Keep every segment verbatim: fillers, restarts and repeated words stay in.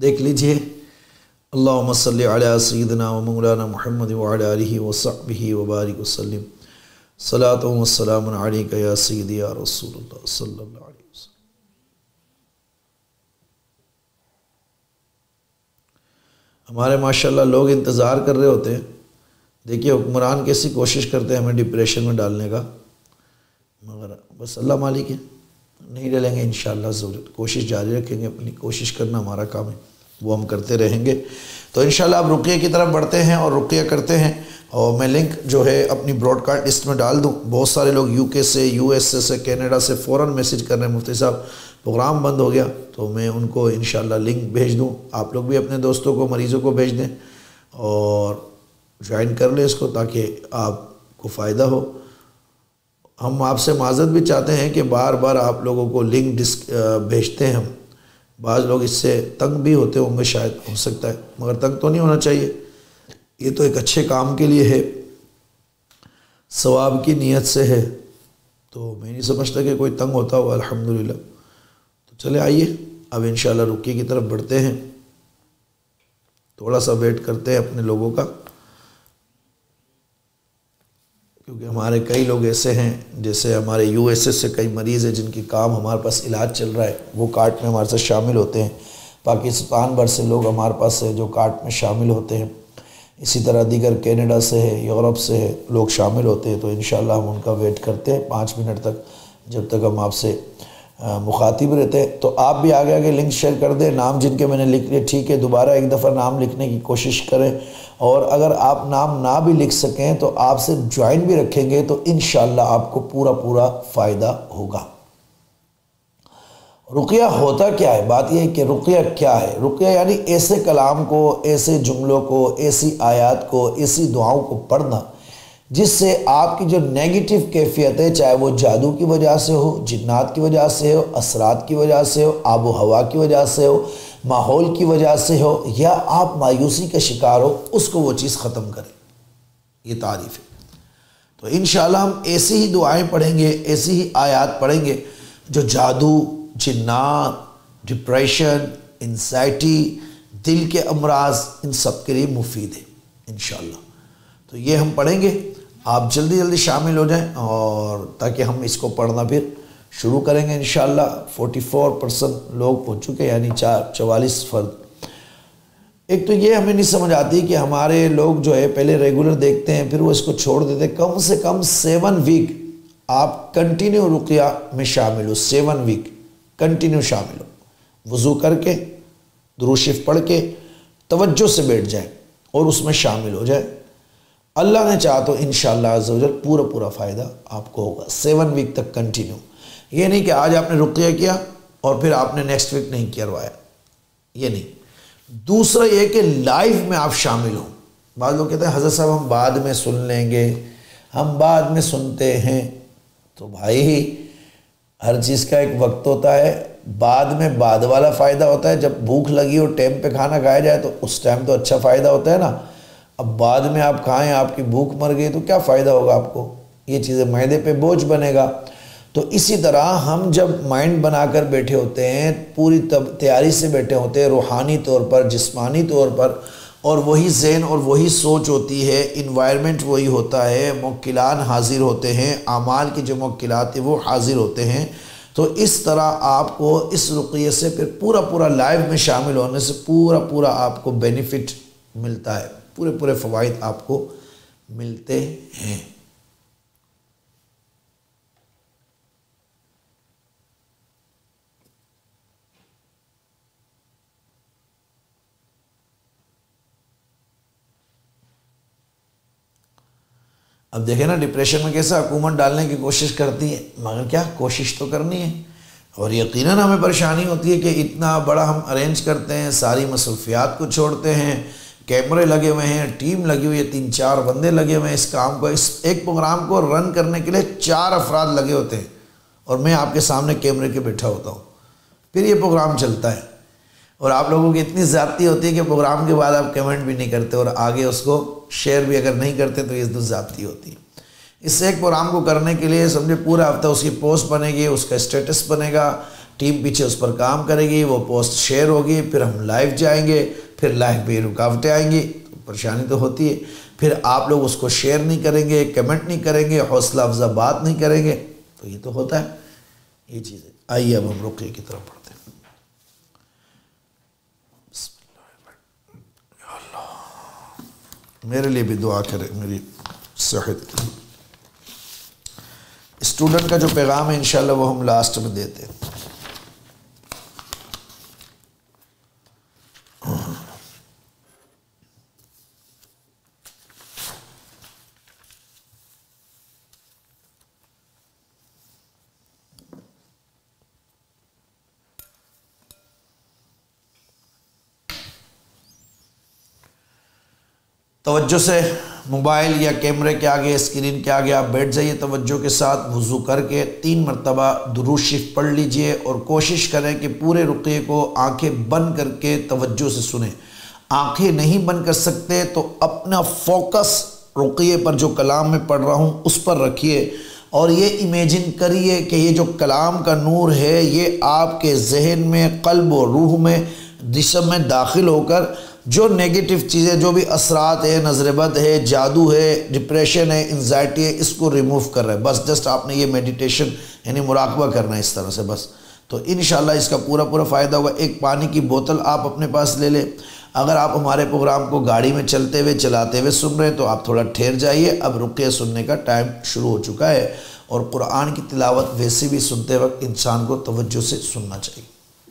دیکھ لیجئے. اللہم صلی علی سیدنا و مولانا محمد وعلی آلہ وصحبہ وبارک وسلم. صلاۃ و سلام علیک یا سیدی یا رسول اللہ صلی اللہ علیہ وسلم. ہمارے ماشاءاللہ لوگ انتظار کر رہے ہوتے ہیں. دیکھیے حکمران کیسی کوشش کرتے ہیں ہمیں ڈپریشن میں ڈالنے کا، مگر بس اللہ مالک ہے، نہیں ڈلیں گے انشاءاللہ. ضرور کوشش جاری رکھیں گے، اپنی کوشش کرنا ہمارا کام ہے، وہ ہم کرتے رہیں گے. تو انشاءاللہ اب رقیہ کی طرف بڑھتے ہیں اور رقیہ کرتے ہیں. اور میں لنک جو ہے اپنی براڈ کاسٹ لسٹ میں ڈال دوں. بہت سارے لوگ یو کے سے، یو ایس اے سے، کینیڈا سے فوراً میسج کر رہے ہیں مفتی صاحب پروگرام بند ہو گیا، تو میں ان کو انشاءاللہ لنک بھیج دوں. آپ لوگ بھی اپنے دوستوں کو، مریضوں کو بھیج دیں اور جوائن کر لیں اس کو، تاکہ آپ کو فائدہ ہو. ہم آپ سے معذرت بھی چاہتے ہیں کہ بار بار آپ لوگوں کو لنک ڈسک بھیجتے ہیں ہم. بعض لوگ اس سے تنگ بھی ہوتے ہوں گے، شاید ہو سکتا ہے، مگر تنگ تو نہیں ہونا چاہیے. یہ تو ایک اچھے کام کے لیے ہے، ثواب کی نیت سے ہے، تو میں نہیں سمجھتا کہ کوئی تنگ ہوتا ہو. الحمدللہ. تو چلے آئیے اب انشاءاللہ رقیہ کی طرف بڑھتے ہیں. تھوڑا سا ویٹ کرتے ہیں اپنے لوگوں کا، کیونکہ ہمارے کئی لوگ ایسے ہیں، جیسے ہمارے یو ایس ایس سے کئی مریض ہیں جن کی کام ہمارے پاس علاج چل رہا ہے، وہ کارٹ میں ہمارے ساتھ شامل ہوتے ہیں. پاکستان بھر سے لوگ ہمارے پاس ہے جو کارٹ میں شامل ہوتے ہیں. اسی طرح دیگر کینیڈا سے ہے، یورپ سے ہے، لوگ شامل ہوتے ہیں. تو انشاءاللہ ہم ان کا ویٹ کرتے ہیں پانچ منٹ تک، جب تک ہم آپ سے مخاطب رہتے ہیں. تو آپ بھی آگے آگے لنک شیئر کر دیں. نام جن کے میں نے لکھ لیے ٹھیک ہے، دوبارہ ایک دفعہ نام لکھنے کی کوشش کریں. اور اگر آپ نام نہ بھی لکھ سکیں تو آپ سے جوائن بھی رکھیں گے تو انشاءاللہ آپ کو پورا پورا فائدہ ہوگا. رقیہ ہوتا کیا ہے؟ بات یہ ہے کہ رقیہ کیا ہے. رقیہ یعنی ایسے کلام کو، ایسے جملوں کو، ایسی آیات کو، ایسی دعاؤں کو پڑھنا جس سے آپ کی جو نیگیٹو کیفیت ہے، چاہے وہ جادو کی وجہ سے ہو، جنات کی وجہ سے ہو، اثرات کی وجہ سے ہو، آب و ہوا کی وجہ سے ہو، ماحول کی وجہ سے ہو، یا آپ مایوسی کا شکار ہو، اس کو وہ چیز ختم کرے. یہ تعریف ہے. تو انشاءاللہ ہم ایسی ہی دعائیں پڑھیں گے، ایسی ہی آیات پڑھیں گے جو جادو، جنات، ڈپریشن، انزائٹی، دل کے امراض، ان سب کے لیے مفید ہے انشاءاللہ. تو یہ ہم پڑھیں گے. آپ جلدی جلدی شامل ہو جائیں، اور تاکہ ہم اس کو پڑھنا پھر شروع کریں گے انشاءاللہ. فورٹی فور پرسنٹ لوگ پہنچ چکے، یعنی چار چوالیس فرد. ایک تو یہ ہمیں نہیں سمجھ آتی کہ ہمارے لوگ جو ہے پہلے ریگولر دیکھتے ہیں، پھر وہ اس کو چھوڑ دیتے. کم سے کم سیون ویک آپ کنٹینیو رقیہ میں شامل ہو. سیون ویک کنٹینیو شامل ہو. وضو کر کے، درود شریف پڑھ کے توجہ سے بیٹھ جائیں اور اس میں شامل ہو جائیں. اللہ نے چاہا تو انشاءاللہ عز و جل پورا پورا فائدہ آپ کو ہوگا. سیون ویک تک کنٹینیو. یہ نہیں کہ آج آپ نے رقیہ کیا اور پھر آپ نے نیکسٹ ویک نہیں کروایا، یہ نہیں. دوسرا یہ کہ لائف میں آپ شامل ہوں. بعض لوگ کہتے ہیں حضرت صاحب ہم بعد میں سن لیں گے، ہم بعد میں سنتے ہیں. تو بھائی ہر چیز کا ایک وقت ہوتا ہے. بعد میں بعد والا فائدہ ہوتا ہے. جب بھوک لگی اور ٹائم پہ کھانا کھایا جائے تو اس ٹائم تو اچھا فائدہ ہوتا ہے نا. اب بعد میں آپ کھائیں، آپ کی بھوک مر گئی تو کیا فائدہ ہوگا آپ کو؟ یہ چیزیں معدے پہ بوجھ بنے گا. تو اسی طرح ہم جب مائنڈ بنا کر بیٹھے ہوتے ہیں، پوری تیاری سے بیٹھے ہوتے ہیں، روحانی طور پر، جسمانی طور پر، اور وہی ذہن اور وہی سوچ ہوتی ہے، انوائرمنٹ وہی ہوتا ہے، موکلان حاضر ہوتے ہیں، اعمال کی جو موکلات ہیں وہ حاضر ہوتے ہیں. تو اس طرح آپ کو اس رقیہ سے پھر پورا پورا لائف میں شامل ہونے سے پورا پورا آپ کو بینیفٹ ملتا ہے، پورے پورے فوائد آپ کو ملتے ہیں. اب دیکھیں نا ڈپریشن میں کیسا حکومت ڈالنے کی کوشش کرتی ہے، مگر کیا کوشش تو کرنی ہے. اور یقیناً ہمیں پریشانی ہوتی ہے کہ اتنا بڑا ہم ارینج کرتے ہیں، ساری مصروفیات کو چھوڑتے ہیں، کیمرے لگے ہوئے ہیں، ٹیم لگی ہوئی ہے، تین چار بندے لگے ہوئے ہیں اس کام کو، اس ایک پروگرام کو رن کرنے کے لیے چار افراد لگے ہوتے ہیں، اور میں آپ کے سامنے کیمرے کے بیٹھا ہوتا ہوں. پھر یہ پروگرام چلتا ہے. اور آپ لوگوں کی اتنی زیادتی ہوتی ہے کہ پروگرام کے بعد آپ کمنٹ بھی نہیں کرتے، اور آگے اس کو شیئر بھی اگر نہیں کرتے تو یہ تو زیادتی ہوتی ہے. اس سے ایک پروگرام کو کرنے کے لیے سمجھے پورا ہفتہ اس کی پوسٹ بنے گی، اس کا اسٹیٹس بنے گا، ٹیم پیچھے اس پر کام کرے گی، وہ پوسٹ شیئر ہوگی، پھر ہم لائیو جائیں گے، پھر لائیو پہ رکاوٹیں آئیں گی، پریشانی تو ہوتی ہے، پھر آپ لوگ اس کو شیئر نہیں کریں گے، کمنٹ نہیں کریں گے، حوصلہ افزا بات نہیں کریں گے، تو یہ تو ہوتا ہے یہ چیزیں۔ آئیے اب ہم رقیہ کی طرف پڑھتے ہیں۔ بسم اللہ الرحمن الرحیم۔ یا اللہ میرے لیے بھی دعا کرے میری صحت کی۔ اسٹوڈنٹ کا جو پیغام ہے انشاءاللہ وہ ہم لاسٹ میں دیتے ہیں۔ توجہ سے موبائل یا کیمرے کے آگے، اسکرین کے آگے آپ بیٹھ جائیے، توجہ کے ساتھ وضو کر کے تین مرتبہ درود شریف پڑھ لیجئے، اور کوشش کریں کہ پورے رقیے کو آنکھیں بند کر کے توجہ سے سنیں۔ آنکھیں نہیں بند کر سکتے تو اپنا فوکس رقیے پر جو کلام میں پڑھ رہا ہوں اس پر رکھیے، اور یہ امیجن کریے کہ یہ جو کلام کا نور ہے یہ آپ کے ذہن میں، قلب و روح میں، جسم میں داخل ہو کر جو نیگیٹو چیزیں، جو بھی اثرات ہے، نظر بد ہے، جادو ہے، ڈپریشن ہے، انزائٹی ہے، اس کو ریموو کر رہا ہے۔ بس جسٹ آپ نے یہ میڈیٹیشن یعنی مراقبہ کرنا ہے اس طرح سے بس، تو انشاءاللہ اس کا پورا پورا فائدہ ہوگا۔ ایک پانی کی بوتل آپ اپنے پاس لے لیں۔ اگر آپ ہمارے پروگرام کو گاڑی میں چلتے ہوئے، چلاتے ہوئے سن رہے ہیں تو آپ تھوڑا ٹھہر جائیے، اب رقیہ سننے کا ٹائم شروع ہو چکا ہے، اور قرآن کی تلاوت ویسے بھی سنتے وقت انسان کو توجہ سے سننا چاہیے۔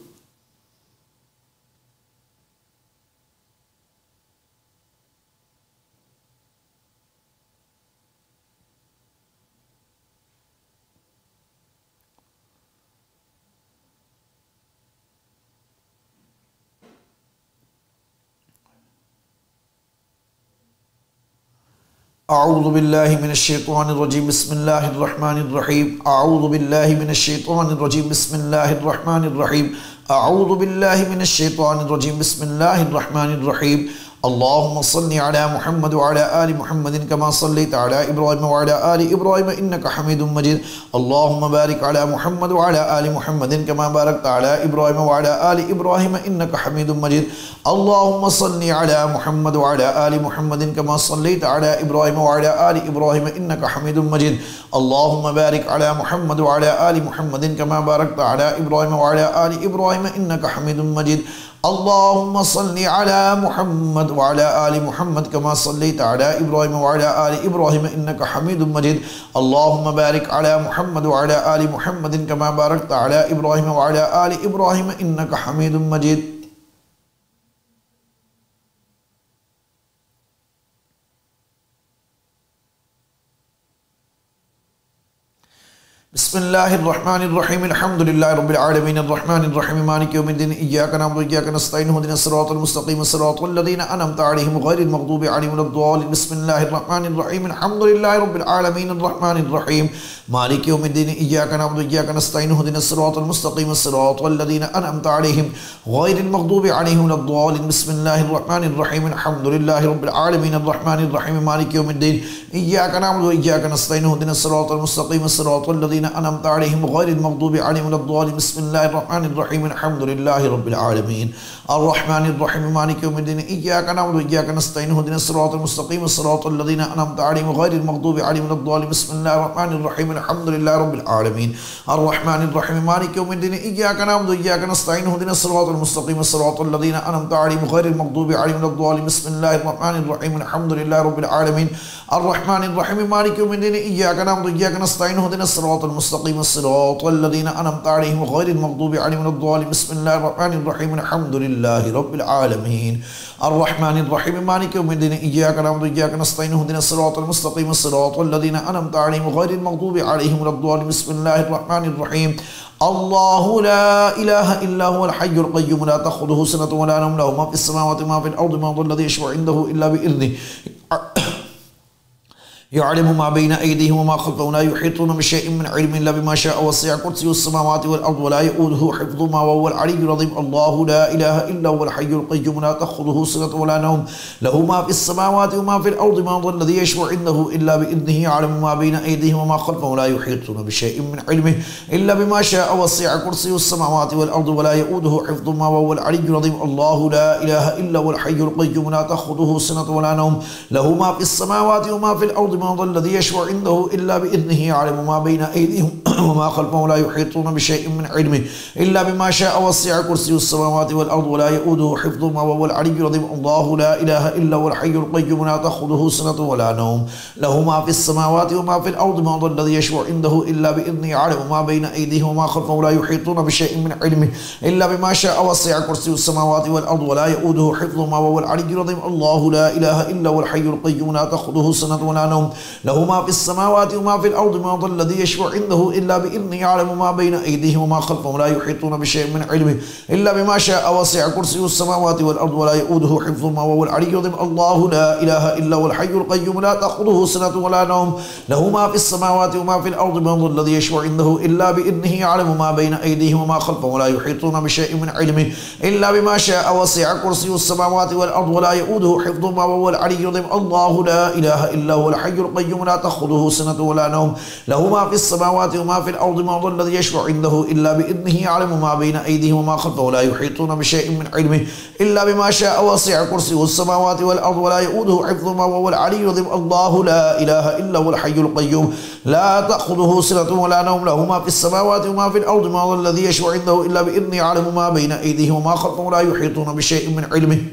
اعوذ باللہ من الشیطان الرجیم، بسم اللہ الرحمن الرحیم۔ اعوذ باللہ من الشیطان الرجیم، بسم اللہ الرحمن الرحیم۔ اعوذ باللہ من الشیطان الرجیم، بسم اللہ الرحمن الرحیم۔ اللہم صلی علی محمد وعلی آل محمد کما صلیت علی ابراہیم وعلی آل ابراہیم انکا حمید مجید۔ اللہم بارک علی محمد وعلی آل محمد کما بارکت علی ابراہیم وعلی آل ابراہیم انکا حمید مجید۔ اللہم صلی علی محمد وعلی آل محمد کما صلیت علی ابراہیم وعلی آل ابراہیم انکا حمید مجید۔ اللہم بارک علی محمد وعلی آل محمد کما بارکت علی ابراہیم وعلی آل ابراہیم انکا حمید مجید۔ اللہم صلی علی محمد وعلی آل محمد کما صلیت علی ابراہیم وعلی آل ابراہیم انکا حمید مجید۔ اللہم بارک علی محمد وعلی آل محمد کما بارکت علی ابراہیم وعلی آل ابراہیم انکا حمید مجید۔ بسم اللہ الرحمن الرحیم، الحمدللہ رب العالمین، الرحمن الرحیم، مالک یوم الدین، ایاک نعبد و ایاک نستعین، اہدنا الصراط المستقیم، الصراط الذین انعمت علیہم غیر المغضوب علیہم ولا الضالین۔ بسم اللہ الرحمن الرحیم، الحمدللہ رب العالمین، الرحمن الرحیم، مالک یوم الدین، ایاک نعبد و ایاک نستعین، اہدنا الصراط المستقیم، الصراط الذین انعمت علیہم غیر المغضوب علیہم ولا الضالین۔ بسم اللہ الرحمن الرحیم، الحمدللہ رب العالمین، الرحمن الرحیم، مالک یوم الدین، ایاک نعبد و ایاک نستعین، اہدنا الصراط المستقیم، الصراط الذین انعمت علیہم غیر المغضوب علیہم ولا الضالین۔ بسم اللہ الرحمن الرحیم، الحمدللہ رب العالمین، الرحمن الرحیم، مالک یوم الدین، ایاک نعبد و ایاک نستعین، اہدنا الصراط المستقیم، الصراط الذین انعمت علیہم غیر المغضوب علیہم ولا الضالین۔ بسم اللہ الرحمن الرحیم، الحمدللہ رب العالمین، الرحمن الرحیم، مالک یوم الدین، ایاک نعبد و ایاک نستعین، اہدنا الصراط المستقیم، الصراط الذین انعمت علیہم غیر المغضوب علیہم ولا الضالین۔ بسم اللہ الرحمن الرحیم، الحمدللہ رب العالمین، الرحمن الرحیم، مالک یوم الدین، ایاک نعبد و ایاک نستعین، اہدنا الصراط المستقیم، الصراط الذین انعمت علیہم غیر المغضوب علیہم ولا الضالین۔ بسم اللہ الرحمن الرحیم، الحمدللہ رب العالمین، الرحمن الرحیم، مالک یوم الدین، ایاک نعبد و ایاک نستعین، اہدنا الصراط المستقیم، الصراط الذین انعمت علیہم غیر المغضوب علیہم ولا الضالین۔ بسم اللہ الرحمن الرحیم، اللہ لا الہ الا هو الحی القیوم لا تأخذہ سنۃ ولا نوم لہ ما فی السماوات وما فی الارض من ذا الذی یشفع عنده الا بإذنہ यअलमु मा बैना अयदीहिम व मा खल्फहुम ला युहीतूना बिशैइन मिन इल्मिही इल्ला बिमा शाअ वसिअ कुर्सियुस समावाति वल अर्दि व ला यऊदुहु हिफ्ज़ुहुमा व हुवल अलिय्युल अज़ीम। अल्लाहु ला इलाहा इल्ला हुवल हय्युल क़य्यूम ला तअख़ुज़ुहु सिनतुन व ला नौम लहु मा फ़िस समावाति व मा फ़िल अर्दि मन ज़ल्लज़ी यशफ़अु इंदहु इल्ला बिइज़्निही यअलमु मा बैना अयदीहिम व मा खल्फहुम ला युहीतूना बिशैइन मिन इल्मिही इल्ला बिमा शाअ वसिअ कुर्सियुस समावाति वल अर्दि व ला यऊदुहु हिफ्ज़ुहुमा व हुवल अलिय्युल अज़ीम। अल्लाहु ला इलाहा इल्ला हुवल हय्युल क़य्यूम ला तअख़ुज़ुहु सिनतुन व ला नौम लहु मा फ़िस समावाति व मा फ़िल अर्दि मन ज़ल्लज़ी यशफ़अु इंदहु इल्ला बिइज़्निही यअलमु मा बैना अयदीहिम व मा खल्फहुम ला युहीतूना बिशैइन मिन इल्मिही इल्ला बिमा शाअ वसिअ कुर्सियुस समावाति वल अर्दि व ला यऊदुहु हिफ्ज़ुहुमा व हुवल अलिय्युल अज़ीम। अल्लाहु ला इलाहा इल्ला हुवल हय्युल क़य्यूम ला तअख़ुज़ुहु सिनतुन व ला नौम लहु मा फ़िस समावाति व मा फ़िल अर्दि मन ज़ल्लज़ी यशफ़अु इंदहु इल्ला बिइज़्निही यअलमु मा बैना अयदीहिम व मा खल्फहुम ला युहीतूना बिशैइन मिन इल्मिही इल्ला बिमा शाअ वसिअ कुर्सियुस समावाति वल अर्दि व ला यऊदुहु हिफ्ज़ुहुमा व हुवल अलिय्युल अज़ीम। अल्लाहु ला इलाहा इल्ला हुवल हय्युल क़य्यूम ला तअख़ुज़ुहु सिनतुन व ला नौम लहु मा फ़िस समावाति व मा फ़िल अर्दि मन ज़ल्लज़ी यशफ़अु इंदहु इल्ला बिइज़्निही यअलमु मा बैना अयदीहिम व मा खल्फहुम ला युहीतूना बिशैइन मिन इल्मिही इल्ला बिमा शाअ वसिअ कुर्सियुस समावाति वल अर्दि व ला यऊदुहु हिफ्ज़ुहुमा व हुवल अलिय्युल अज़ीम। अल्लाहु ला इलाहा इल्ला हुवल हय्युल क़य्यूम ला तअख़ुज़ुहु सिनतुन व ला नौम लहु मा फ़िस समावाति व मा फ़िल अर्दि मन ज़ल्लज़ी यशफ़अु इंदहु इल्ला बिइज़्निही यअलमु मा बैना अयदीहिम व मा खल्फहुम ला युहीतूना बिशैइन मिन इल्मिही इल्ला बिमा शाअ वसिअ कुर्सियुस समावाति वल अर्दि व ला यऊदुहु हिफ्ज़ुहुमा व हुवल अलिय्युल अज़ीम। अल्लाहु ला इलाहा इल्ला हुवल हय्युल क़य्यूम ला तअख़ुज़ुहु सिनतुन व ला नौम लहु मा फ़िस समावाति व मा फ़िल अर्दि मन ज़ल्लज़ी यशफ़अु इंदहु इल्ला बिइज़्निही यअलमु मा बैना अयदीहिम व मा खल्फहुम ला युहीतूना बिशैइन मिन इल्मिही इल्ला बिमा शाअ वसिअ कुर्सियुस समावाति वल अर्दि व ला यऊदुहु हिफ्ज़ुहुमा व हुवल अलिय्युल अज़ीम। अल्लाहु ला इलाहा इल्ला हुवल हय्युल क़य्यूम ला तअख़ुज़ुहु सिनतुन व ला नौम लहु मा फ़िस समावाति व मा फ़िल अर्दि मन ज़ल्लज़ी यशफ़अु इंदहु इल्ला बिइज़्निही यअलमु मा बैना अयदीहिम व मा खल्फहुम ला युहीतूना बिशैइन मिन इल्मिही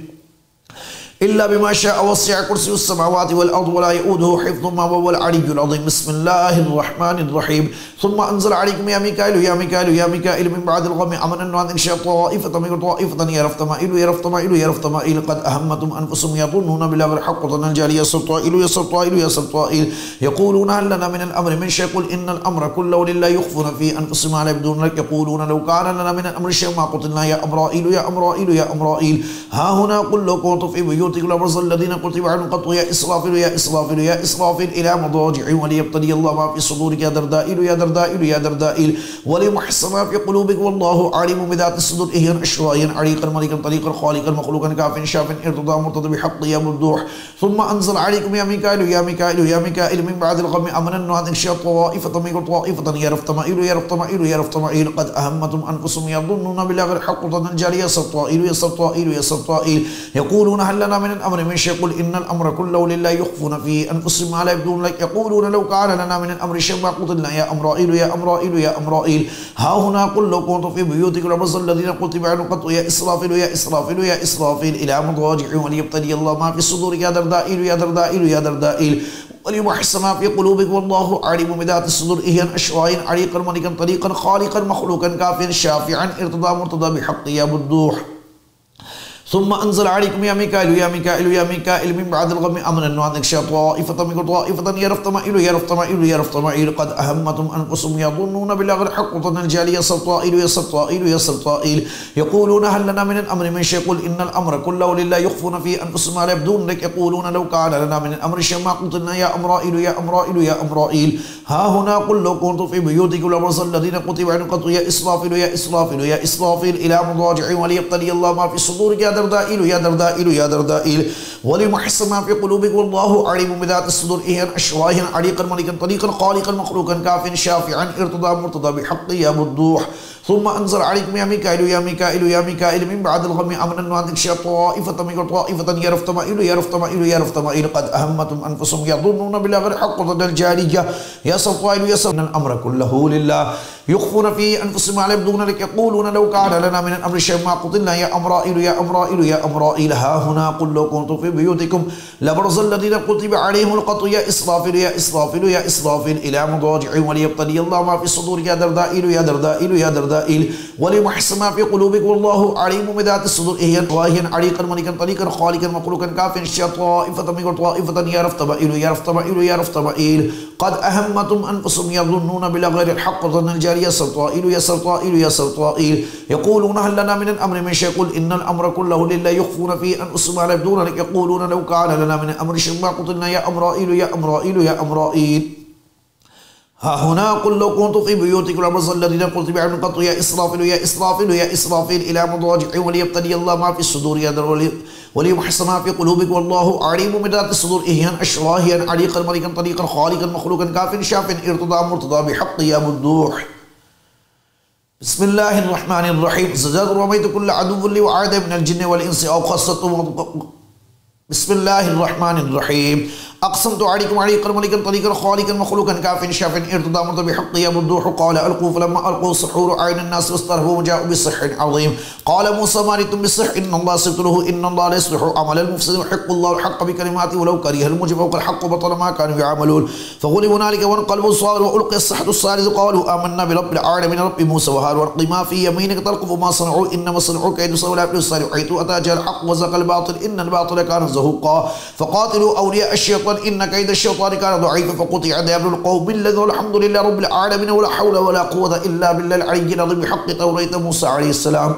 इल्ला बिमा शाअ वसिअ कुर्सियुस समावाति वल अर्दि व ला यऊदुहु हिफ्ज़ुहुमा व हुवल अलिय्युल अज़ीम। बिस्मिल्लाहिर रहमानिर रहीम। सुम्मा अंज़ल अलैकुम या मिकाईल या मिकाईल या मिकाईल मिन बअदिल ग़म्मि अमनन व अनशअ ताइफ़तन मिनकुम ताइफ़तन यरफ़तमाइलु यरफ़तमाइलु यरफ़तमाइल क़द अहम्मतुम अनफुसुहुम यज़ुन्नूना बिल्लग़ि हक़्क़न जालिया सत्ताइलु यसत्ताइलु यसत्ताइल यक़ूलूना हल लना मिनल अम्रि मिन शै'इन क़ुल इन्नल अम्रा कुल्लहु लिल्लाहि युख़्फ़ूना फ़ी अनफुसिहिम मा ला यब्दून लक यक़ूलूना लौ काना लना मिनल अम्रि शै'उन मा क़ुतिलना या अम्राइलु या अम्राइलु या अम्राइल हा हुना क़ुल लौ कुन्तुम फ़ी बुयूतिकुम लबरज़ल कुतिब अलैकुम क़त्लु या इसराफिल या इसराफिल या इसराफिल इला मदाजि'i व लियब्तली अल्लाहु मा फ़ी सुदूरिकुम या दरदाइल या दरदाइल या दरदाइल व लियुहस्सिन मा फ़ी क़ुलूबिकुम वल्लाहु अलीमुम बिज़ाति सुदूर इहयन अशरायन अलीकन मलिकन तरीक़न ख़ालिक़न मख़लूक़न काफ़िन शाफ़िन इर्तिदा मुर्तदा बिहक़्क़ि या मुद्दूह। सुम्मा अंज़ल अलैकुम या मिकाईल या मिकाईल या मिकाईल मिन बअदिल ग़म्मि अमनन व अनशअ ताइफ़तन मिनकुम ताइफ़तन यरफ़तमाइलु यरफ़तमाइलु यरफ़तमाइल क़द अहम्मतुम अनफुसुहुम यज़ुन्नूना बिल्लग़ि हक़्क़न जालिया सत्ताइलु यसत्ताइलु यसत्ताइल यक़ूलूना हल लना मिनल अम्रि मिन शै'इन क़ुल इन्नल अम्रा कुल्लहु लिल्लाहि युख़्फ़ूना फ़ी अनफुसिहिम मा ला यब्दून लक यक़ूलूना लौ काना लना मिनल अम्रि शै'उन मा क़ुतिलना या अम्राइलु या अम्राइलु या अम्राइल हा हुना क़ुल लौ कुन्तुम फ़ी बुयूतिकुम लबरज़ल कुतिब अलैकुम क़त्लु या इसराफिल या इसराफिल या इसराफिल इला मदाजि'i व लियब्तली अल्लाहु मा फ़ी सुदूरिकुम या दरदाइल या दरदाइल या दरदाइल व लियुहस्सिन मा फ़ी क़ुलूबिकुम वल्लाहु अलीमुम बिज़ाति सुदूर इहयन अशरायन अलीकन मलिकन तरीक़न ख़ालिक़न मख़लूक़न काफ़िन शाफ़िअन इर्तिदा मुर्तदा बिहक़्क़ि या मुद्दूह। सुम्मा अंज़ल अलैकुम या मिकाईल या मिकाईल या मिकाईल मिन बअदिल ग़म्मि अमनन व अनशअ ताइफ़तन मिनकुम ताइफ़तन यरफ़तमाइलु यरफ़तमाइलु यरफ़तमाइल क़द अहम्मतुम अनफुसुहुम यज़ुन्नूना बिल्लग़ि हक़्क़न जालिया सत्ताइलु यसत्ताइलु यसत्ताइल यक़ूलूना हल लना मिनल अम्रि मिन शै'इन क़ुल इन्नल अम्रा कुल्लहु लिल्लाहि युख़्फ़ूना फ़ी अनफुसिहिम मा ला यब्दून लक यक़ूलूना लौ काना लना मिनल अम्रि शै'उन मा क़ुतिलना या अम्राइलु या अम्राइलु या अम्राइल हा हुना क़ुल लौ कुन्तुम फ़ी बुयूतिकुम लबरज़ल कुतिब अलैकुम क़त्लु या इसराफिल या इसराफिल या इसराफिल इला मदाजि'i व लियब्तली अल्लाहु मा फ़ी सुदूरिकुम या दरदाइल या दरदाइल या दरदाइल व लियुहस्सिन मा फ़ी क़ुलूबिकुम वल्लाहु अलीमुम बिज़ाति सुदूर इहयन अशरायन अलीकन मलिकन तरीक़न ख़ालिक़न मख़लूक़न काफ़िन शाफ़िअन इर्तिदा मुर्तदा बिहक़्क़ि या मुद्दूह। सुम्मा अंज़ल अलैकुम या मिकाईल या मिकाईल या मिकाईल मिन बअदिल ग़म्मि अमनन व अनशअ ताइफ़तन मिनकुम ताइफ़तन यरफ़तमाइलु यरफ़तमाइलु यरफ़तमाइल क़द अहम्मतुम अनफुसुहुम यज़ुन्नूना बिल्लग़ि हक़्क़न जालिया यसत्ताइलु यसत्ताइल अम्रा कुल्लहु लिल्लाहि युख़्फ़ूना फ़ी अनफुसिहिम मा ला यब्दून लक यक़ूलूना लौ काना लना मिनल अम्रि शै'उन मा क़ुतिलना या अम्राइलु या अम्राइलु या अम्राइल हा हुना क़ुल लौ कुन्तुम फ़ी बुयूतिकुम लबरज़ल कुतिब अलैहिमुल क़त्लु या इसराफिल या इसराफिल या इसराफिल इला मदाजि'i व लियब्तली अल्लाहु मा फ़ी सुदूरिकुम या दरदाइल या दरदाइल या दरदाइल व लियुहस्सिन मा फ़ी क़ुलूबिकुम वल्लाहु अलीमुम बिज़ाति सुदूर इहयन अशरायन अलीकन मलिकन तरीक़न ख़ालिक़न मख़लूक़न काफ़िन ताइफ़तन मिनकुम ताइफ़तन यरफ़तमाइलु यरफ़तमाइलु यरफ़तमाइल क़द अहम्मतुम अनफुसुहुम यज़ुन्नूना बिल्लग़ि हक़्क़न जालिया يسر طائل يسر طائل يسر طائل يقولون هل لنا من الأمر من شيء قل إن الأمر كله لله يخفون في أنفسهم ما لا يبدون لك يقولون لو كان لنا من الأمر شيء ما قتلنا يا أمرائيل يا أمرائيل يا أمرائيل ها هنا قل لو كنت في بيوتكم لبرز الذين قلت بعلم قط يا إسرافيل يا إسرافيل يا إسرافيل إلى مضاجع وليبتلي الله ما في الصدور يدر وليمحص ما في قلوبكم والله عليم بذات الصدور إهيان أشراهيا عليقا ملكا طريقا خالقا مخلوقا كاف شاف ارتضى مرتضى بحق يا مردوح. بسم الله الرحمن الرحيم. زجاج رميت كل عدو لي وعاد من الجن والإنس أو خاصة. بسم الله الرحمن الرحيم. أقسمت عليكم عليقا ملكا طريقا خالقا مخلوقا كاف شاف ارتضى مرتضى بحق يا مردوح. قال ألقوا فلما ألقوا سحور عين الناس واسترهبوا وجاءوا بسحر عظيم. قال موسى ما ريتم بالسحر إن الله سبت له إن الله لا يصلح عمل المفسد ويحق الله الحق بكلماته ولو كره المجرمون والحق بطل ما كانوا يعملون. فغلبوا هنالك وانقلبوا صغارا وألقي السحرة الثالث قالوا آمنا برب العالمين رب موسى وهارون وارق ما في يمينك تلقف ما صنعوا إنما صنعوا كيد سوء لا يفلح حيث أتى جاء الحق وزق الباطل إن الباطل كان زهوقا. فقاتلوا أولياء الشيطان إن كيد الشيطان كان ضعيفا فقطع دابر القوم الذين والحمد لله رب العالمين ولا حول ولا قوة إلا بالله العلي العظيم بحق توريت موسى عليه السلام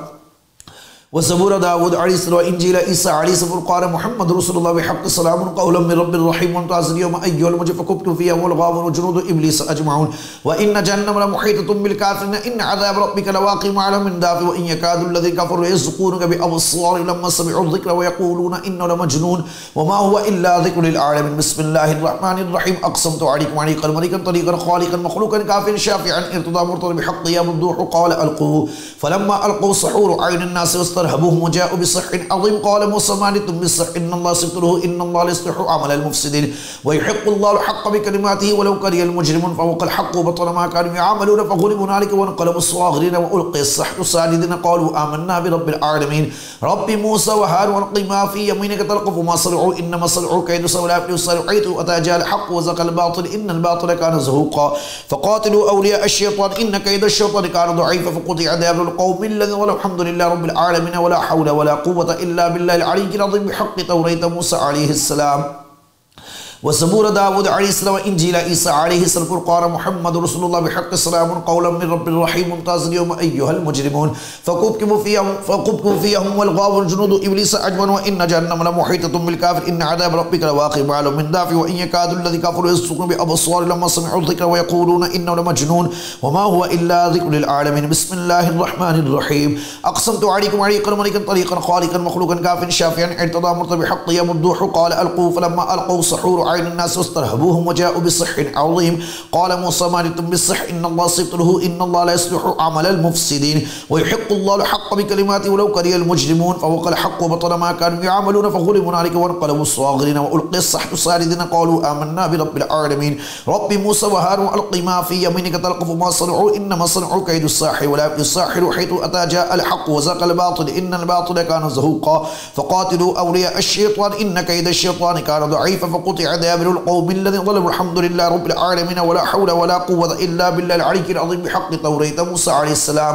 وزبور داود عليه السلام وإنجيل عيسى عليه السلام والقرآن محمد رسول الله بحق سلام قولا من رب الرحيم وامتاز اليوم أيها المجرمون فكبتم فيها والغاوون وجنود إبليس أجمعون وإن جهنم لمحيطة بالكافرين إن عذاب ربك لواقع ما له من دافع وإن يكاد الذين كفروا يسقونك بأبصارهم لما سمعوا الذكر ويقولون إنه لمجنون وما هو إلا ذكر للعالمين. بسم الله الرحمن الرحيم. أقسمت عليكم عليقا ملكا طريقا خالقا مخلوقا كافر شافعا ارتضى مرتضى بحق يا ممدوح. قال ألقوا فلما ألقوا سحور عين الناس واسترهبوهم وجاءوا بسحر عظيم. قال موسى ما ريتم بالسحر إن الله سبت له إن الله لا يصلح عمل المفسدين ويحق الله الحق بكلماته ولو كره المجرمون فوق الحق وبطل ما كانوا يعملون. فغلبوا هنالك وانقلبوا صاغرين وألقي السحرة ساجدين قالوا آمنا برب العالمين رب موسى وهارون وارق ما في يمينك تلقف ما صنعوا إنما صنعوا كيد سوء لا يفلح حيث أتى جاء الحق وزق الباطل إن الباطل كان زهوقا. فقاتلوا أولياء الشيطان إن كيد الشيطان كان ضعيفا فقطع دابر القوم الذين والحمد لله رب العالمين ولا حول ولا قوة إلا بالله العلي العظيم بحق توريت موسى عليه السلام وزبور داود عليه السلام وإنجيل عيسى عليه السلام والقرآن محمد رسول الله بحق سلام قولا من رب الرحيم ممتاز اليوم أيها المجرمون فكبكبوا فيهم فكبكبوا فيهم والغاوون جنود إبليس أجمعون وإن جهنم لمحيطة بالكافر إن عذاب ربك لواقع ما له من دافع وإن يكاد الذين كفروا يسقون بأبصار لما سمعوا الذكر ويقولون إنه لمجنون وما هو إلا ذكر للعالمين. بسم الله الرحمن الرحيم. أقسمت عليكم عليقا ملكا طريقا خالقا مخلوقا كافر شافعا ارتضى مرتضى بحق يا ممدوح. قال ألقوا فلما ألقوا سحور عين الناس واسترهبوهم وجاءوا بسحر عظيم. قال موسى ما ريتم بالسحر إن الله سبت له إن الله لا يصلح عمل المفسدين ويحق الله الحق بكلماته ولو كره المجرمون فوق الحق وبطل ما كانوا يعملون. فغلبوا هنالك وانقلبوا صاغرين وألقي السحرة ساجدين قالوا آمنا برب العالمين رب موسى وهارون وألق ما في يمينك تلقف ما صنعوا إنما صنعوا كيد الساحر ولا يفلح الساحر حيث أتى جاء الحق وزق الباطل إن الباطل كان زهوقا. فقاتلوا أولياء الشيطان إن كيد الشيطان كان ضعيفا فقطع دابر القوم الذين ظلموا الحمد لله رب العالمين ولا حول ولا قوة إلا بالله العلي العظيم بحق توريت موسى عليه السلام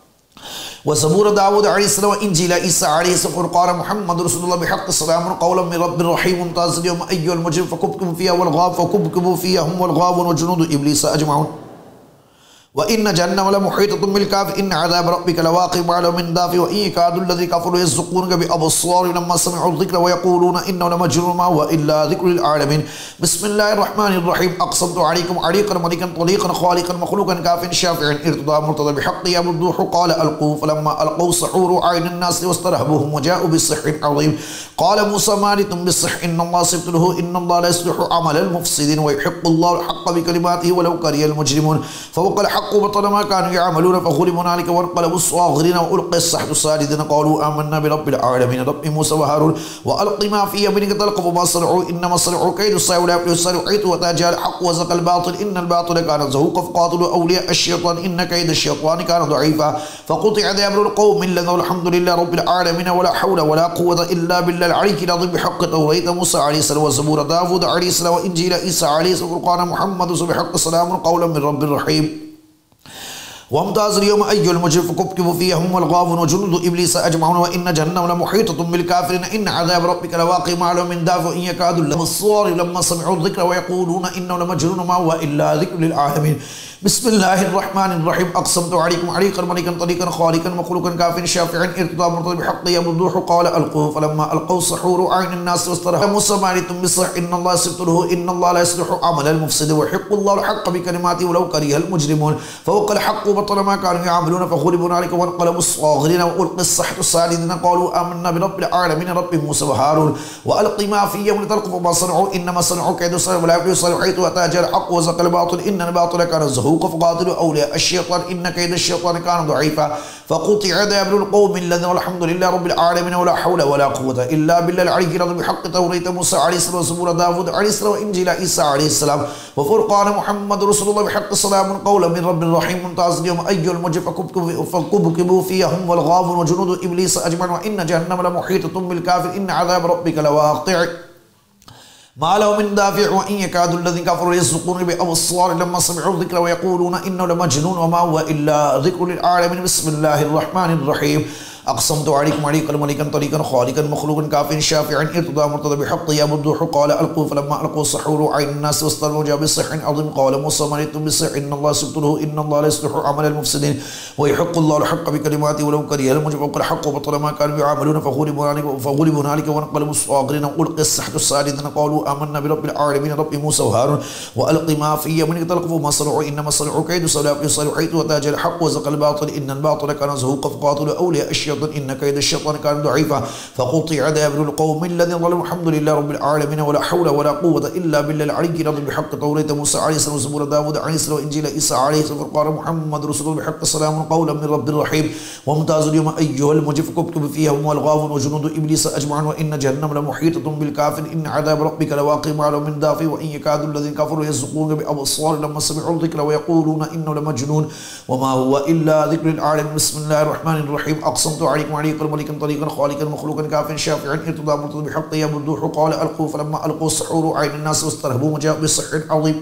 وزبور داود عليه السلام وإنجيل عيسى عليه السلام والقرآن محمد رسول الله بحق سلام قولا من رب الرحيم ممتاز اليوم أيها المجرم فكبكبوا فيها والغاب فكبكبوا فيها هم والغاوون وجنود إبليس أجمعون وإن جهنم لمحيطة بالكافر إن عذاب ربك لواقع ما له من دافع وإن يكاد الذين كفروا يسقونك بأبصارهم لما سمعوا الذكر ويقولون إنه لمجنون ما هو إلا ذكر للعالمين. بسم الله الرحمن الرحيم. أقسمت عليكم عليقا ملكا طليقا خالقا مخلوقا كافر شافعا ارتضى مرتضى بحق يا ممدوح. قال ألقوا فلما ألقوا سحور عين الناس واسترهبوهم وجاءوا بسحر عظيم. قال موسى ما ريتم بالسحر إن الله سبت له إن الله لا يصلح عمل المفسدين ويحق الله الحق بكلماته ولو كره المجرمون فوق الحق وبطل ما كانوا يعملون. فغلبوا هنالك وانقلبوا صاغرين وألقي السحرة ساجدين قالوا آمنا برب العالمين رب موسى وهارون وألق ما في يمينك تلقف ما صنعوا إنما صنعوا كيد الساحر ولا يفلح الساحر حيث أتى جاء الحق وزق الباطل إن الباطل كان زهوقا. فقاتلوا أولياء الشيطان إن كيد الشيطان كان ضعيفا فقطع دابر القوم الذين والحمد لله رب العالمين ولا حول ولا قوة إلا بالله العلي العظيم بحق توريت موسى عليه السلام وزبور داود عليه السلام وإنجيل عيسى عليه السلام والقرآن محمد بحق سلام قولا من رب الرحيم. वमताज़ अल-यौम अय्युहल मुजरिम फकुब्किबू फ़ीहा हुम वल-गावून व जुनूदु इब्लीस अजमऊन व इन्न जहन्नम लमुहीततुम बिल-काफ़िरीन इन्न अज़ाब रब्बिका लवाक़िअ मा लहु मिन दाफ़िअ इन यकादु ल-अब्सार लम्मा समिअू ज़िक्र व यक़ूलूना इन्नहु लमजनून मा हुवा इल्ला ज़िक्रुन लिल-आलमीन। बिस्मिल्लाहिर्रहमानिर्रहीम। अक़समतु अलैकुम अलैकन मलिकन तरीक़न ख़ालिक़न मख़लूक़न काफ़िन शाफ़िअन इर्तिदा मुर्तज़िन बिहक़्क़ि यबुद्दूहु क़ाल अलक़ूहु फ़लम्मा अलक़ऊ सहुरु अय्युन नास वस्तरहा मूसा मा अनतुम बिस्सिह्र इन्नल्लाहा यस्बितुहु इन्नल्लाहा ला युस्लिहु अमलल मुफ़्सिदीन व युहिक़्क़ुल्लाहु अल-हक़्क़ बिकलिमातिहि वलौ करिहल मुजरिमून। फ़वक़अल हक़्क़ु व बतला मा कानू यअमलून फ़ग़ुलिबू हुनालिका वन्क़लबू साग़िरीन व उल्क़िय अस्सहरु साजिदीन क़ालू आमन्ना बिरब्बिल आलमीन रब्बि मूसा व हारून व अलक़ि मा फ़ी यमिनिक तल्क़फ़ु मा सनअू इन्नमा सनअू कैदु सahir व ला युफ़्लिहु हैतु अता जअल हक़्क़ु व ज़हक़ल बातिल इन्नल बातिला कान ज़हूक़ा फ़क़ातिलू औलिया अश-शैतान इन्न कैद अश-शैतान कान दईफ़ा फ़क़ुतिअ दाबिरुल क़ौमिल लज़ीना वल्हम्दुलिल्लाहि रब्बिल आलमीन व ला हौला व ला क़ुव्वता इल्ला बिल्लाहिल अलिय्यिल अज़ीम बिहक़्क़ि तौरात मूसा अलैहिस्सलाम व ज़बूर दाऊद अलैहिस्सलाम व इंजील ईसा अलैहिस्सलाम व फ़ुरक़ान मुहम्मद रसूलुल्लाह बिहक़्क़ि सलामुन क़ौलन मिन रब्बिर रहीम। मुमताज़ अल-यौम अय्युहल मुजरिम फकुब्किबू फ़ीहा हुम वल-गावून व जुनूदु इब्लीस अजमऊन व इन्न जहन्नम लमुहीततुम बिल-काफ़िरीन इन्न अज़ाब रब्बिका लवाक़िअ मा लहु मिन दाफ़िअ व इन यकादु अल्लज़ीना कफ़रू यज़्लिक़ूना बिअबसारिहिम लम्मा समिअू ज़िक्र व यक़ूलूना इन्नहु लमजनून व मा हुवा इल्ला ज़िक्रुन लिल-आलमीन। बिस्मिल्लाहिर्रहमानिर्रहीम। अक़समतु अलैकुम अलैकन मलिकन तरीक़न ख़ालिक़न मख़लूक़न काफ़िन शाफ़िअन इर्तिदा मुर्तज़िन बिहक़्क़ि यबुद्दूहु क़ाल अलक़ूहु फ़लम्मा अलक़ू सहुरु अय्युन नास वस्तरहू वजाअ बिसिह्रिन अज़ीम क़ाल मूसा मा अनतुम बिस्सिह्र इन्नल्लाहा यस्बितुहु इन्नल्लाहा ला युस्लिहु अमलल मुफ़्सिदीन व युहिक़्क़ुल्लाहु अल-हक़्क़ बिकलिमातिहि वलौ करिहल मुजरिमून फ़वक़अल हक़्क़ु व बतला मा कानू यअमलून फ़ग़ुलिबू हुनालिका वन्क़लबू साग़िरीन व उल्क़िय अस्सहरु साजिदीन क़ालू आमन्ना बिरब्बिल आलमीन रब्बि मूसा व हारून व अलक़ि मा फ़ी यमिनिक तल्क़फ़ु मा सनअू इन्नमा सनअू कैदु सहर हैतु अता जअल हक़्क़ु व ज़हक़ल बातिल इन्नल बातिला कान ज़हूक़ा फ़क़ातिलू औलिया अश-शैतान इन्न कैद अश-शैतान कान दईफ़ा फ़क़ुतिअ दाबिरुल क़ौमिल लज़ीना ज़लमू वल्हम्दुलिल्लाहि रब्बिल आलमीन व ला हौला व ला क़ुव्वता इल्ला बिल्लाहिल अलिय्यिल अज़ीम बिहक़्क़ि तौरात मूसा अलैहिस्सलाम व ज़बूर दाऊद अलैहिस्सलाम व इंजील ईसा अलैहिस्सलाम व फ़ुरक़ान मुहम्मद रसूलुल्लाह बिहक़्क़ि सलामुन क़ौलन मिन रब्बिर रहीम। वमताज़ अल-यौम अय्युहल मुजरिम फकुब्किबू फ़ीहा हुम वल-गावून व जुनूदु इब्लीस अजमऊन व इन्न जहन्नम लमुहीततुम बिल-काफ़िरीन इन्न अज़ाब रब्बिका लवाक़िअ मा लहु मिन दाफ़िअ व इन यकादु अल्लज़ीना कफ़रू यज़्लिक़ूना बिअबसारिहिम लम्मा समिअू ज़िक्र व यक़ूलूना इन्नहु लमजनून व मा हुवा इल्ला ज़िक्रुन लिल-आलमीन। बिस्मिल्लाहिर्रहमानिर्रहीम। अक़समतु अलैकुम अलैकन मलिकन तरीक़न ख़ालिक़न मख़लूक़न काफ़िन शाफ़िअन इर्तिदा मुर्तज़िन बिहक़्क़ि यबुद्दूहु क़ाल अलक़ूहु फ़लम्मा अलक़ू सहुरु अय्युन नास वस्तरहबू वजाअ बिसिह्रिन अज़ीम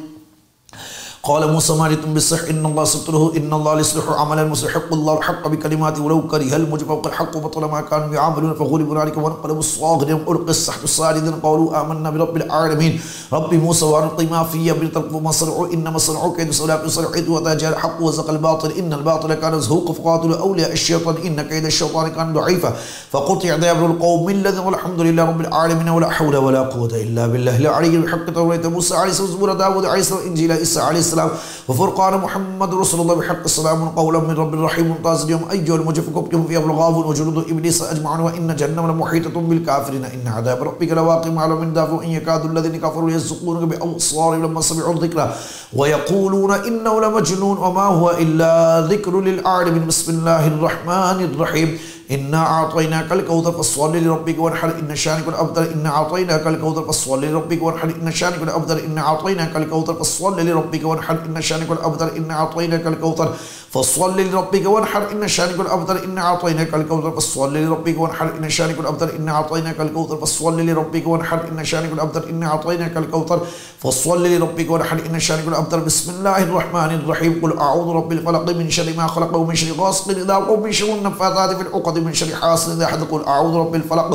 क़ाल मूसा मा अनतुम बिस्सिह्र इन्नल्लाहा यस्बितुहु इन्नल्लाहा ला युस्लिहु अमलल मुफ़्सिदीन व युहिक़्क़ुल्लाहु अल-हक़्क़ बिकलिमातिहि वलौ करिहल मुजरिमून फ़वक़अल हक़्क़ु व बतला मा कानू यअमलून फ़ग़ुलिबू हुनालिका वन्क़लबू साग़िरीन व उल्क़िय अस्सहरु साजिदीन क़ालू आमन्ना बिरब्बिल आलमीन रब्बि मूसा व हारून मा फ़ी यमिनिक तल्क़फ़ु मा सनअू इन्नमा सनअू कैदु सहर हैतु अता जअल हक़्क़ु व ज़हक़ल बातिल इन्नल बातिला कान ज़हूक़ा फ़क़ातिलू औलिया अश-शैतान इन्न कैद अश-शैतान कान दईफ़ा फ़क़ुतिअ दाबिरुल क़ौमिल लज़ीना वल्हम्दुलिल्लाहि रब्बिल आलमीन व ला हौला व ला क़ुव्वता इल्ला बिल्लाहिल अलिय्यिल बिहक़्क़ि तौरात मूसा अलैहिस्सलाम व ज़बूर दाऊद अलैहिस्सलाम व इंजील ईसा अलैहिस्सलाम व फ़ुरक़ान मुहम्मद रसूलुल्लाह बिहक़्क़ि सलामुन क़ौलन मिन रब्बिर रहीम। मुमताज़ अल-यौम अय्युहल मुजरिम फकुब्किबू फ़ीहा हुम वल-गावून व जुनूदु इब्लीस अजमऊन व इन्न जहन्नम लमुहीततुम बिल-काफ़िरीन इन्न अज़ाब रब्बिका लवाक़िअ मा लहु मिन दाफ़िअ व इन यकादु अल्लज़ीना कफ़रू यज़्लिक़ूना बिअबसारिहिम लम्मा समिअू ज़िक्र व यक़ूलूना इन्नहु लमजनून व मा हुवा इल्ला ज़िक्रुन लिल-आलमीन। बिस्मिल्लाहिर्रहमानिर्रहीम। इन्ना आतैनाकल कौसर फस्सल्लि लिरब्बिका वन्हर इन्न शानिअकल अब्तर इन्ना आतैनाकल कौसर फस्सल्लि लिरब्बिका वन्हर इन्न शानिअकल अब्तर इन्ना आतैनाकल कौसर फस्सल्लि लिरब्बिका वन्हर इन्न शानिअकल अब्तर इन्ना आतैनाकल कौसर फस्सल्लि लिरब्बिका वन्हर इन्न शानिअकल अब्तर इन्ना आतैनाकल कौसर फस्सल्लि लिरब्बिका वन्हर इन्न शानिअकल अब्तर इन्ना आतैनाकल कौसर फस्सल्लि लिरब्बिका वन्हर इन्न शानिअकल अब्तर इन्ना आतैनाकल कौसर फस्सल्लि लिरब्बिका वन्हर इन्न शानिअकल अब्तर। बिस्मिल्लाहिर्रहमानिर्रहीम। क़ुल अऊज़ु बिरब्बिल फ़लक़ मिन शर्रि मा ख़लक़ व मिन शर्रि गासिक़िन इज़ा वक़ब मिन शर्रि नफ़्फ़ाथाति फ़िल उक़द मिन शर्रि हासिदिन इज़ा हसद। क़ुल अऊज़ु बिरब्बिल फ़लक़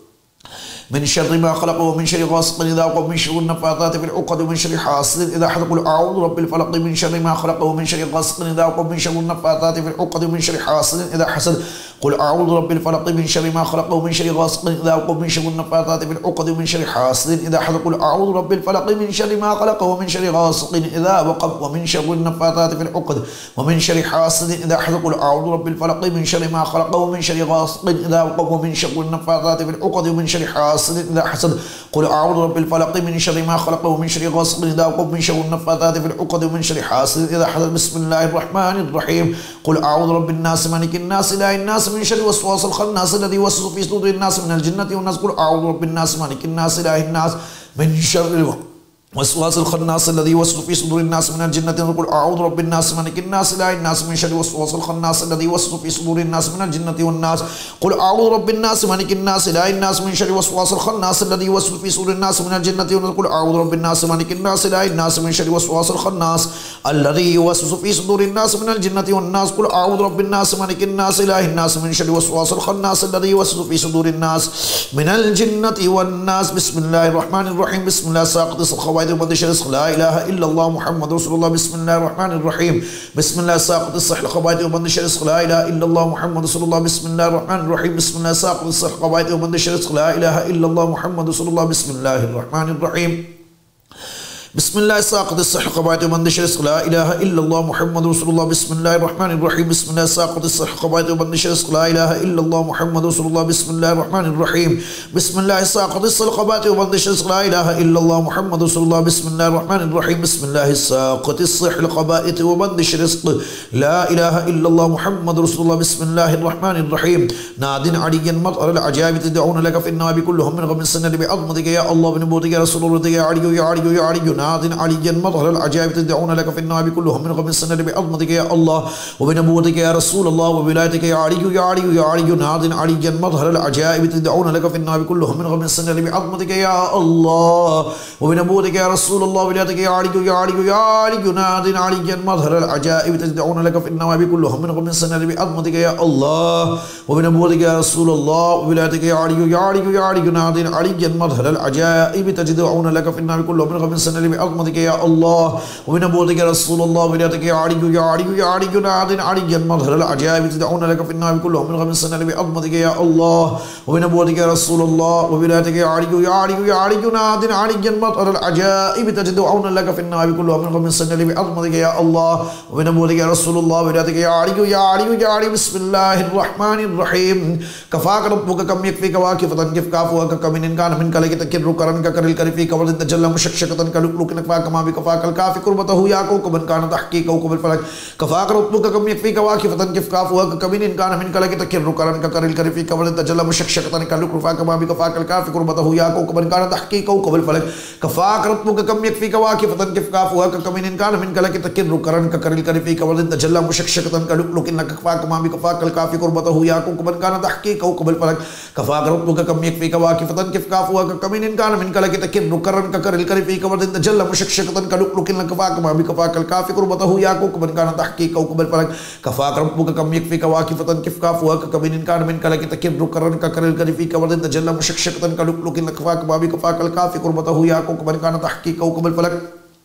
मिन शर्रि मा ख़लक़ व मिन शर्रि गासिक़िन इज़ा वक़ब मिन शर्रि नफ़्फ़ाथाति फ़िल उक़द मिन शर्रि हासिदिन इज़ा हसद। क़ुल अऊज़ु बिरब्बिल फ़लक़ मिन शर्रि मा ख़लक़ व मिन शर्रि गासिक़िन इज़ा वक़ब मिन शर्रि नफ़्फ़ाथाति फ़िल उक़द मिन शर्रि हासिदिन इज़ा हसद। क़ुल अऊज़ु बिरब्बिल फ़लक़ मिन शर्रि मा ख़लक़ व मिन शर्रि गासिक़िन इज़ा वक़ब मिन शर्रि नफ़्फ़ाथाति फ़िल उक़द मिन शर्रि हासिदिन इज़ा हसद। क़ुल अऊज़ु बिरब्बिल फ़लक़ मिन शर्रि मा ख़लक़ व मिन शर्रि गासिक़िन इज़ा वक़ब व मिन शर्रि नफ़्फ़ाथाति फ़िल उक़द व मिन शर्रि हासिदिन इज़ा हसद। क़ुल अऊज़ु बिरब्बिल फ़लक़ मिन शर्रि मा ख़लक़ व मिन शर्रि गासिक़िन इज़ा वक़ब व मिन शर्रि नफ़्फ़ाथाति फ़िल उक़द व मिन शर्रि हासिदिन इज़ा हसद। क़ुल अऊज़ु बिरब्बिल फ़लक़ मिन शर्रि मा ख़लक़ व मिन शर्रि गासिक़िन इज़ा वक़ब मिन शर्रि नफ़्फ़ाथाति फ़िल उक़द व मिन शर्रि हासिदिन इज़ा हसद। बिस्मिल्लाहिर्रहमानिर्रहीम। क़ुल अऊज़ु बिरब्बिन नास मालिकिन नास इलाहिन नास मिन शर्रि वस्वासिल ख़न्नास الذي يوسوس في صدور الناس من الجنة والناس قل أعوذ برب الناس مالك الناس إله الناس من شر وسواس الخناس الذي يوسوس في صدور الناس من الجنة وقل أعوذ برب الناس مالك الناس إله الناس من شر وسواس الخناس الذي يوسوس في صدور الناس من الجنة والناس قل أعوذ برب الناس مالك الناس إله الناس من شر وسواس الخناس الذي يوسوس في صدور الناس من الجنة والناس قل أعوذ برب الناس مالك الناس إله الناس من شر وسواس الخناس الذي يوسوس في صدور الناس من الجنة والناس قل أعوذ برب الناس ملك الناس إله الناس من شر الوسواس الخناس الذي يوسوس في صدور الناس من الجنة والناس بسم الله الرحمن الرحيم بسم الله ساقط الخواتم وبند شر لا إله إلا الله محمد رسول الله بسم الله الرحمن الرحيم بسم الله ساقط الصح الخواتم وبند شر لا إله إلا الله محمد رسول الله بسم الله الرحمن الرحيم بسم الله ساقط الصح الخواتم وبند شر لا إله إلا الله محمد رسول الله بسم الله الرحمن الرحيم بسم الله ساقط الصح قبائت وبند شر لا إله إلا الله محمد رسول الله بسم الله الرحمن الرحيم بسم الله ساقط الصح قبائت وبند شر لا إله إلا الله محمد رسول الله بسم الله الرحمن الرحيم بسم الله ساقط الصح قبائت وبند شر لا إله إلا الله محمد رسول الله بسم الله الرحمن الرحيم بسم الله ساقط الصح القبائت وبند شر لا إله إلا الله محمد رسول الله بسم الله الرحمن الرحيم ناد عليا مطر العجائب تدعون لك في النواب كلهم من غم السنة بعظمتك يا الله بنبوتك يا رسول الله يا علي يا علي يا علي ناد عليا مظهر العجائب تدعون لك في النواب كلهم من غم السنة بعظمتك يا الله وبنبوتك يا رسول الله وبولايتك يا علي يا علي يا علي ناد عليا مظهر العجائب تدعون لك في النواب كلهم من غم السنة بعظمتك يا الله وبنبوتك يا رسول الله وبولايتك يا علي يا علي يا علي ناد عليا مظهر العجائب تدعون لك في النواب كلهم من غم السنة بعظمتك يا الله وبنبوتك يا رسول الله وبولايتك يا علي يا علي يا علي ناد عليا مظهر العجائب تدعون لك في النواب كلهم من غم السنة بعظمتك يا الله وبنبوتك يا رسول الله وبولايتك يا علي يا علي يا علي ناد عليا مظهر العجائب تدعون لك في النواب كلهم من غم السنة بعظمتك يا الله وبنبوتك يا رسول الله وبولايتك يا علي يا علي يا علي ناد عليا مظهر العجائب تدعون لك في النواب كلهم من غم السنة بعظمتك يا الله وبنبوتك يا رسول الله وبولايتك يا علي يا علي يا علي بسم الله الرحمن الرحيم كفاك ربك كم يكفيك واكفة كيف كافوك كم إن كان من كلك تكر كرن ككر الكرفي كبر تجلى مشكشكة كلك لك نكفا كما بكفاك الكافي قربته ياكو كمن كان تحقيقه كم الفلك كفاك ربك كم يكفيك واكفة كيف كافوك كم إن كان من كلك تكر كرن ككر الكرفي كبر تجلى مشكشكة كلك لك كما بكفاك الكافي قربته ياكو كمن كان تحقيقه كم الفلك كفاك ربك كم يكفيك واكفة كيف كافوك كم إن كان من كلك تكر كرن ككر الكرفي كبر تجلى مشكشكة كلك لك نكفا كما بكفاك الكافي قربته ياكو كمن كان تحقيقه كم الفلك كفاك ربك كم يكفيك واكفة كيف كافوك كم إن كان من كلك تكر كرن ككر الكرفي كبر تجلى مشكشكة كلك لك نكفا كما بكفاك الكافي قربته ياكو كمن كان تحقيقه كم الفلك كفاك ربك كم يكفيك واكفة كيف كافوك كم إن كان من كلك تكر كرن ككر الكرفي كبر تجلى مشكشكة كلك لك نكفا كما بكفاك الكافي قربته ياكو كمن كان تحقيقه كم الفلك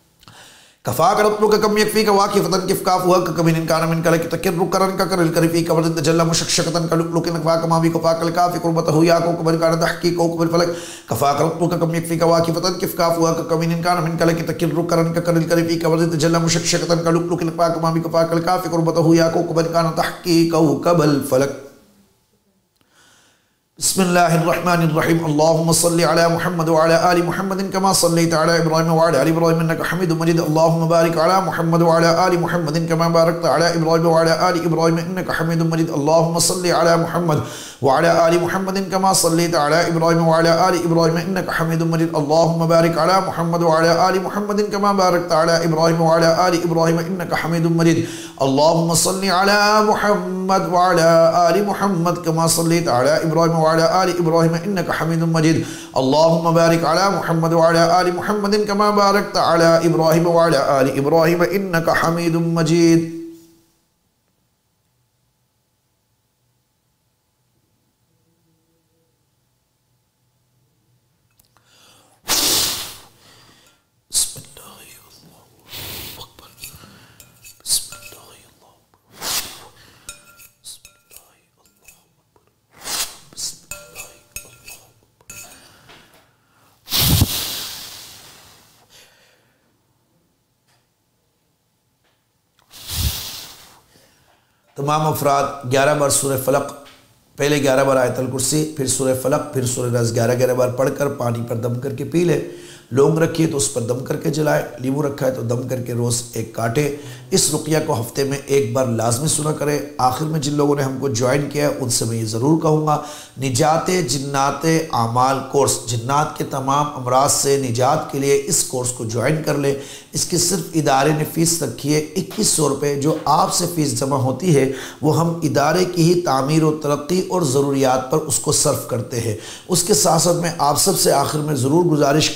كفاك ربك كم يكفيك واكفة كيف كافوك كم إن كان من كلك تكر كرن ككر الكرفي كبر تجلى مشكشكة كلك لك نكفا كما بكفاك الكافي قربته ياكو كمن كان تحقيقه كم الفلك كفاك ربك كم يكفيك واكفة كيف كافوك كم إن كان من كلك تكر كرن ككر الكرفي كبر تجلى مشكشكة كلك لك نكفا كما بكفاك الكافي قربته ياكو كمن كان تحقيقه كم الفلك بسم الله الرحمن الرحيم اللهم صل على محمد وعلى آل محمد كما صليت على إبراهيم وعلى آل إبراهيم إنك حميد مجيد اللهم بارك على محمد وعلى آل محمد كما باركت على إبراهيم وعلى آل إبراهيم إنك حميد مجيد اللهم صل على محمد وعلى آل محمد كما صليت على إبراهيم وعلى آل إبراهيم إنك حميد مجيد اللهم بارك على محمد وعلى آل محمد كما باركت على إبراهيم وعلى آل إبراهيم إنك حميد مجيد اللهم صل على محمد وعلى آل محمد كما صليت على إبراهيم وعلى آل إبراهيم إنك حميد مجيد اللهم بارك على محمد وعلى آل محمد كما باركت على إبراهيم وعلى آل إبراهيم إنك حميد مجيد تمام افراد گیارہ بار سورہ فلق، پہلے گیارہ بار آیت الکرسی، پھر سورہ فلق، پھر سورہ ناس گیارہ گیارہ بار پڑھ کر پانی پر دم کر کے پی لے۔ لونگ رکھیے تو اس پر دم کر کے جلائے، لیمو رکھا ہے تو دم کر کے روز ایک کاٹے۔ اس رقیہ کو ہفتے میں ایک بار لازمی سنا کرے۔ آخر میں جن لوگوں نے ہم کو جوائن کیا ہے ان سے میں یہ ضرور کہوں گا، نجات جنات اعمال کورس، جنات کے تمام امراض سے نجات کے لیے اس کورس کو جوائن کر لیں۔ اس کی صرف ادارے نے فیس رکھی ہے اکیس سو روپے، جو آپ سے فیس جمع ہوتی ہے وہ ہم ادارے کی ہی تعمیر و ترقی اور ضروریات پر اس کو صرف کرتے ہیں۔ اس کے ساتھ ساتھ میں آپ سب سے آخر میں ضرور گزارش کروں گا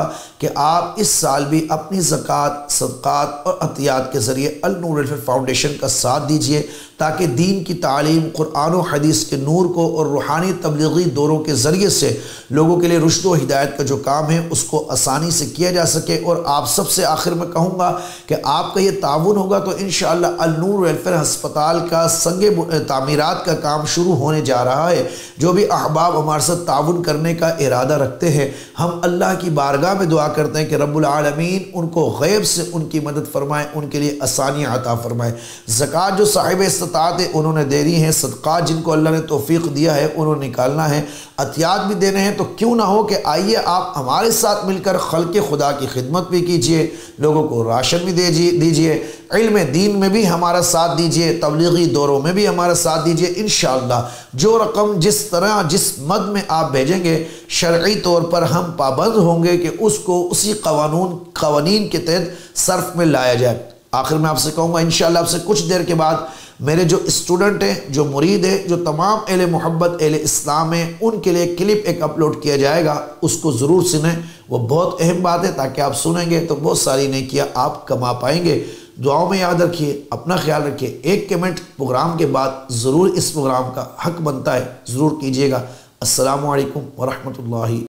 کہ آپ اس سال بھی اپنی زکوٰۃ، صدقات اور عطیات کے ذریعے النور فاؤنڈیشن کا ساتھ دیجئے، تاکہ دین کی تعلیم، قرآن و حدیث کے نور کو اور روحانی تبلیغی دوروں کے ذریعے سے لوگوں کے لیے رشد و ہدایت کا جو کام ہے اس کو آسانی سے کیا جا سکے۔ اور آپ سب سے آخر میں کہوں گا کہ آپ کا یہ تعاون ہوگا تو انشاءاللہ النور ویلفیئر ہسپتال کا سنگ تعمیرات کا کام شروع ہونے جا رہا ہے۔ جو بھی احباب ہمارے ساتھ تعاون کرنے کا ارادہ رکھتے ہیں، ہم اللہ کی بارگاہ میں دعا کرتے ہیں کہ رب العالمین ان کو غیب سے ان کی مدد فرمائے، ان کے لیے آسانیاں عطا فرمائے۔ زکوٰۃ جو صاحب استطاعت ہے انہوں نے دینی ہے، صدقات جن کو اللہ نے توفیق دیا ہے انہوں نے نکالنا ہے، عطیات بھی دینے ہیں۔ تو کیوں نہ ہو کہ آئیے آپ ہمارے ساتھ مل کر خلق خدا کی خدمت بھی کیجئے، لوگوں کو راشن بھی دیجئے، علم دین میں بھی ہمارا ساتھ دیجئے، تبلیغی دوروں میں بھی ہمارا ساتھ دیجئے۔ انشاءاللہ جو رقم جس طرح جس مد میں آپ بھیجیں گے شرعی طور پر ہم پابند ہوں گے کہ اس کو اسی قوانین قوانین کے تحت صرف میں لایا جائے۔ آخر میں آپ سے کہوں گا انشاءاللہ آپ سے کچھ دیر کے بعد میرے جو اسٹوڈنٹ ہیں، جو مرید ہیں، جو تمام اہل محبت اہل اسلام ہیں، ان کے لیے کلپ ایک اپلوڈ کیا جائے گا، اس کو ضرور سنیں، وہ بہت اہم بات ہے، تاکہ آپ سنیں گے تو بہت ساری نیکیاں آپ کما پائیں گے۔ دعاؤں میں یاد رکھیے، اپنا خیال رکھیے، ایک کمنٹ پروگرام کے بعد ضرور اس پروگرام کا حق بنتا ہے، ضرور کیجیے گا۔ السلام علیکم ورحمۃ اللہ